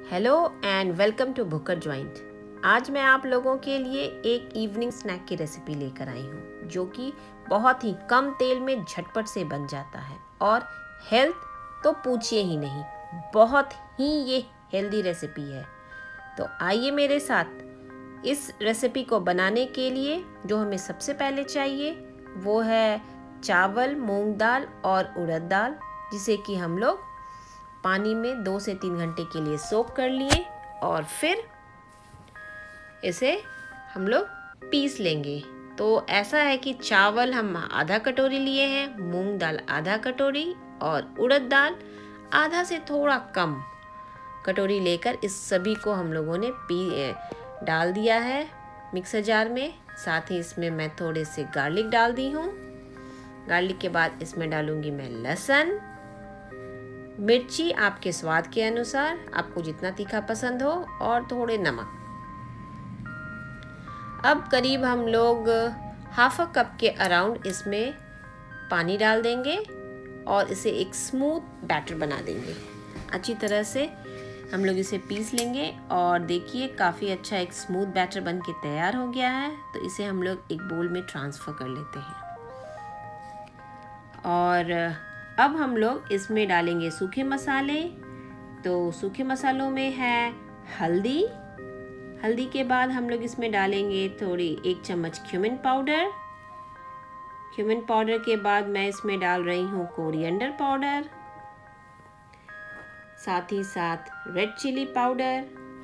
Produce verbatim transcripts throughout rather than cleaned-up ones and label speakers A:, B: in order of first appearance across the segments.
A: Hello and welcome to Bhukar joint. आज मैं आप लोगों के लिए एक इवनिंग स्नैक की रेसिपी लेकर आई हूँ जो कि बहुत ही कम तेल में झटपट से बन जाता है और हेल्थ तो पूछिए ही नहीं, बहुत ही ये हेल्दी रेसिपी है। तो आइए मेरे साथ। इस रेसिपी को बनाने के लिए जो हमें सबसे पहले चाहिए वो है चावल, मूंग दाल और उड़द दाल, जिसे कि हम लोग पानी में दो से तीन घंटे के लिए सोक कर लिए और फिर इसे हम लोग पीस लेंगे। तो ऐसा है कि चावल हम आधा कटोरी लिए हैं, मूंग दाल आधा कटोरी और उड़द दाल आधा से थोड़ा कम कटोरी लेकर इस सभी को हम लोगों ने पी डाल दिया है मिक्सर जार में। साथ ही इसमें मैं थोड़े से गार्लिक डाल दी हूँ। गार्लिक के बाद इसमें डालूंगी मैं लहसुन, मिर्ची आपके स्वाद के अनुसार, आपको जितना तीखा पसंद हो, और थोड़े नमक। अब करीब हम लोग हाफ अ कप के अराउंड इसमें पानी डाल देंगे और इसे एक स्मूथ बैटर बना देंगे। अच्छी तरह से हम लोग इसे पीस लेंगे और देखिए काफ़ी अच्छा एक स्मूथ बैटर बन के तैयार हो गया है। तो इसे हम लोग एक बोल में ट्रांसफ़र कर लेते हैं और अब हम लोग इसमें डालेंगे सूखे मसाले। तो सूखे मसालों में है हल्दी। हल्दी के बाद हम लोग इसमें डालेंगे थोड़ी एक चम्मच क्यूमिन पाउडर। क्यूमिन पाउडर के बाद मैं इसमें डाल रही हूँ कोरिएंडर पाउडर, साथ ही साथ रेड चिली पाउडर,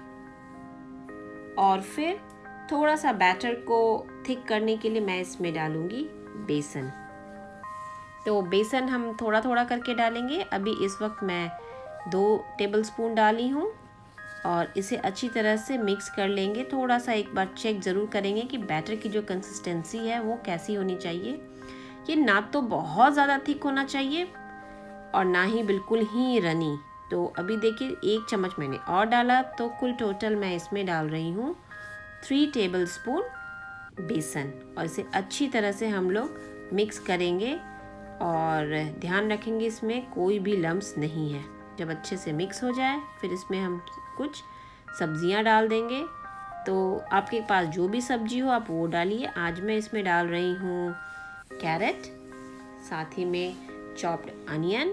A: और फिर थोड़ा सा बैटर को थिक करने के लिए मैं इसमें डालूंगी बेसन। तो बेसन हम थोड़ा थोड़ा करके डालेंगे। अभी इस वक्त मैं दो टेबलस्पून डाली हूँ और इसे अच्छी तरह से मिक्स कर लेंगे। थोड़ा सा एक बार चेक ज़रूर करेंगे कि बैटर की जो कंसिस्टेंसी है वो कैसी होनी चाहिए। ये ना तो बहुत ज़्यादा थिक होना चाहिए और ना ही बिल्कुल ही रनी। तो अभी देखिए एक चम्मच मैंने और डाला, तो कुल टोटल मैं इसमें डाल रही हूँ थ्री टेबलस्पून बेसन और इसे अच्छी तरह से हम लोग मिक्स करेंगे और ध्यान रखेंगे इसमें कोई भी लम्स नहीं है। जब अच्छे से मिक्स हो जाए फिर इसमें हम कुछ सब्जियां डाल देंगे। तो आपके पास जो भी सब्जी हो आप वो डालिए। आज मैं इसमें डाल रही हूँ कैरेट, साथ ही में चॉप्ड अनियन,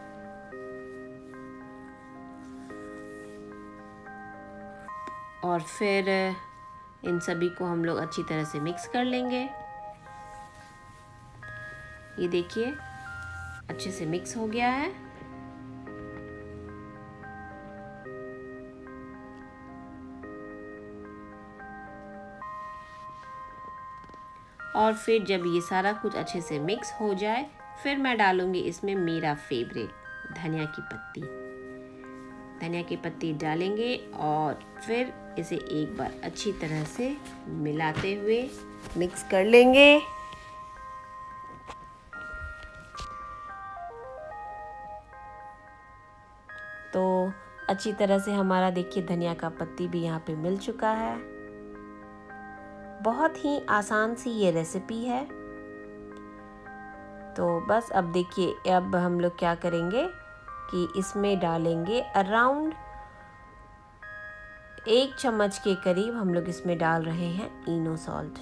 A: और फिर इन सभी को हम लोग अच्छी तरह से मिक्स कर लेंगे। ये देखिए अच्छे से मिक्स हो गया है। और फिर जब ये सारा कुछ अच्छे से मिक्स हो जाए फिर मैं डालूंगी इसमें मेरा फेवरेट धनिया की पत्ती। धनिया की पत्ती डालेंगे और फिर इसे एक बार अच्छी तरह से मिलाते हुए मिक्स कर लेंगे। तो अच्छी तरह से हमारा देखिए धनिया का पत्ती भी यहाँ पे मिल चुका है। बहुत ही आसान सी ये रेसिपी है। तो बस अब देखिए अब हम लोग क्या करेंगे कि इसमें डालेंगे अराउंड एक चम्मच के करीब हम लोग इसमें डाल रहे हैं इनो सॉल्ट।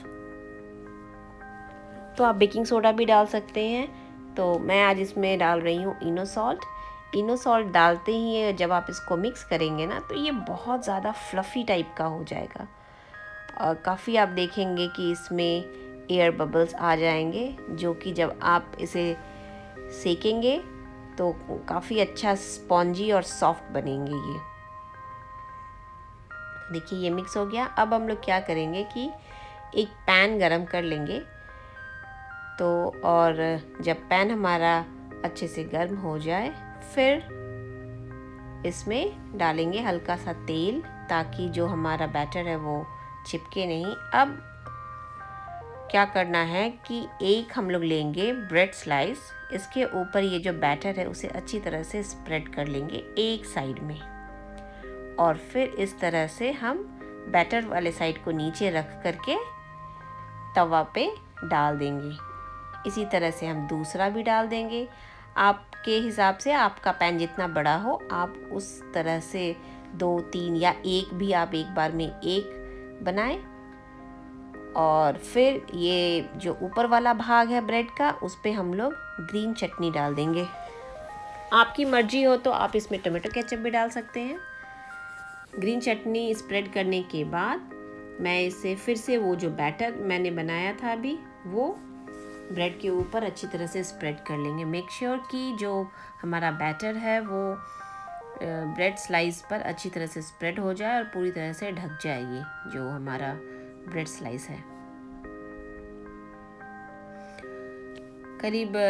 A: तो आप बेकिंग सोडा भी डाल सकते हैं। तो मैं आज इसमें डाल रही हूँ इनो सॉल्ट। इनो सॉल्ट डालते ही जब आप इसको मिक्स करेंगे ना तो ये बहुत ज़्यादा फ्लफ़ी टाइप का हो जाएगा और काफ़ी आप देखेंगे कि इसमें एयर बबल्स आ जाएंगे, जो कि जब आप इसे सेकेंगे तो काफ़ी अच्छा स्पॉन्जी और सॉफ्ट बनेंगे ये। देखिए ये मिक्स हो गया। अब हम लोग क्या करेंगे कि एक पैन गरम कर लेंगे। तो और जब पैन हमारा अच्छे से गर्म हो जाए फिर इसमें डालेंगे हल्का सा तेल, ताकि जो हमारा बैटर है वो चिपके नहीं। अब क्या करना है कि एक हम लोग लेंगे ब्रेड स्लाइस, इसके ऊपर ये जो बैटर है उसे अच्छी तरह से स्प्रेड कर लेंगे एक साइड में, और फिर इस तरह से हम बैटर वाले साइड को नीचे रख करके तवा पे डाल देंगे। इसी तरह से हम दूसरा भी डाल देंगे। आपके हिसाब से आपका पैन जितना बड़ा हो आप उस तरह से दो तीन या एक भी आप एक बार में एक बनाएं। और फिर ये जो ऊपर वाला भाग है ब्रेड का, उस पे हम लोग ग्रीन चटनी डाल देंगे। आपकी मर्जी हो तो आप इसमें टमाटो केचप भी डाल सकते हैं। ग्रीन चटनी स्प्रेड करने के बाद मैं इसे फिर से वो जो बैटर मैंने बनाया था अभी, वो ब्रेड के ऊपर अच्छी तरह से स्प्रेड कर लेंगे। मेक श्योर sure कि जो हमारा बैटर है वो ब्रेड स्लाइस पर अच्छी तरह से स्प्रेड हो जाए और पूरी तरह से ढक जाए ये जो हमारा ब्रेड स्लाइस है। करीब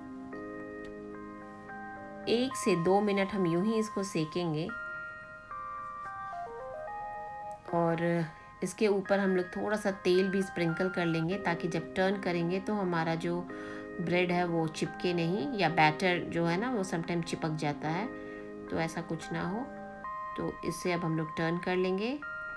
A: एक से दो मिनट हम यूं ही इसको सेकेंगे और इसके ऊपर हम लोग थोड़ा सा तेल भी स्प्रिंकल कर लेंगे ताकि जब टर्न करेंगे तो हमारा जो ब्रेड है वो चिपके नहीं, या बैटर जो है ना वो समटाइम चिपक जाता है, तो ऐसा कुछ ना हो। तो इससे अब हम लोग टर्न कर लेंगे।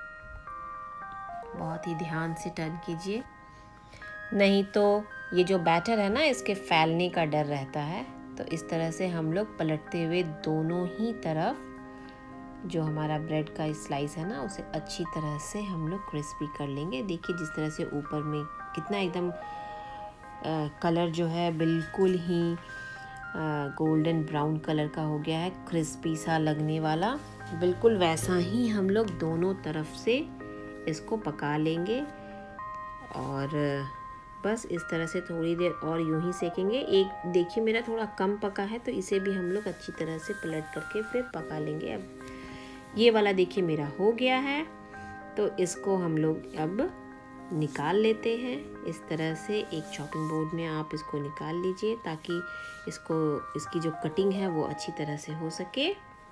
A: बहुत ही ध्यान से टर्न कीजिए, नहीं तो ये जो बैटर है ना इसके फैलने का डर रहता है। तो इस तरह से हम लोग पलटते हुए दोनों ही तरफ जो हमारा ब्रेड का स्लाइस है ना उसे अच्छी तरह से हम लोग क्रिस्पी कर लेंगे। देखिए जिस तरह से ऊपर में कितना एकदम कलर जो है बिल्कुल ही गोल्डन ब्राउन कलर का हो गया है, क्रिस्पी सा लगने वाला। बिल्कुल वैसा ही हम लोग दोनों तरफ से इसको पका लेंगे और बस इस तरह से थोड़ी देर और यूं ही सेकेंगे। एक देखिए मेरा थोड़ा कम पका है तो इसे भी हम लोग अच्छी तरह से पलट करके फिर पका लेंगे। अब ये वाला देखिए मेरा हो गया है, तो इसको हम लोग अब निकाल लेते हैं। इस तरह से एक चॉपिंग बोर्ड में आप इसको निकाल लीजिए ताकि इसको इसकी जो कटिंग है वो अच्छी तरह से हो सके।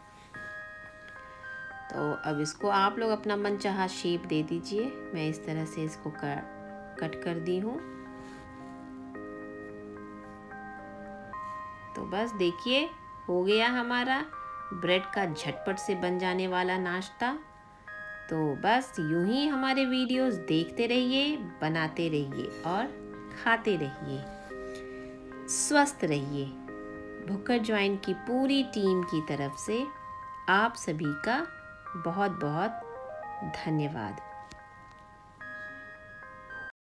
A: तो अब इसको आप लोग अपना मनचाहा शेप दे दीजिए। मैं इस तरह से इसको कर, कट कर दी हूँ। तो बस देखिए हो गया हमारा ब्रेड का झटपट से बन जाने वाला नाश्ता। तो बस यूं ही हमारे वीडियोस देखते रहिए, बनाते रहिए और खाते रहिए। स्वस्थ रहिए। भुक्कर ज्वाइंट की पूरी टीम की तरफ से आप सभी का बहुत बहुत धन्यवाद।